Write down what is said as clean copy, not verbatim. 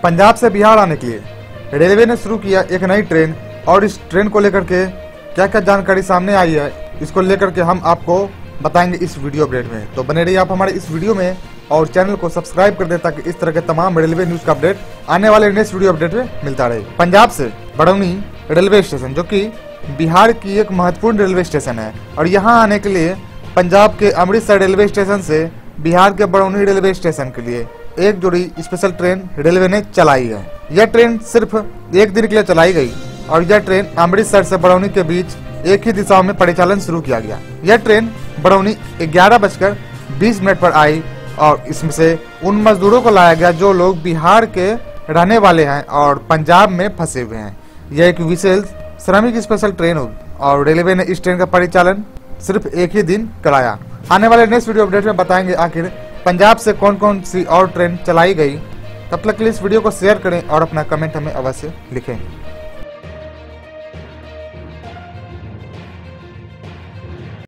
पंजाब से बिहार आने के लिए रेलवे ने शुरू किया एक नई ट्रेन और इस ट्रेन को लेकर के क्या क्या जानकारी सामने आई है इसको लेकर के हम आपको बताएंगे इस वीडियो अपडेट में। तो बने रहिए आप हमारे इस वीडियो में और चैनल को सब्सक्राइब कर दें ताकि इस तरह के तमाम रेलवे न्यूज का अपडेट आने वाले नेक्स्ट वीडियो अपडेट में मिलता रहे। पंजाब से बरौनी रेलवे स्टेशन जो कि बिहार की एक महत्वपूर्ण रेलवे स्टेशन है और यहाँ आने के लिए पंजाब के अमृतसर रेलवे स्टेशन से बिहार के बरौनी रेलवे स्टेशन के लिए एक जोड़ी स्पेशल ट्रेन रेलवे ने चलाई है। यह ट्रेन सिर्फ एक दिन के लिए चलाई गई और यह ट्रेन अमृतसर से बरौनी के बीच एक ही दिशा में परिचालन शुरू किया गया। यह ट्रेन बरौनी 11:20 पर आई और इसमें से उन मजदूरों को लाया गया जो लोग बिहार के रहने वाले हैं और पंजाब में फंसे हुए हैं। यह एक विशेष श्रमिक स्पेशल ट्रेन होगी और रेलवे ने इस ट्रेन का परिचालन सिर्फ एक ही दिन कराया। आने वाले नेक्स्ट वीडियो अपडेट में बताएंगे आखिर पंजाब से कौन कौन सी और ट्रेन चलाई गई। तब तक के लिए इस वीडियो को शेयर करें और अपना कमेंट हमें अवश्य लिखें।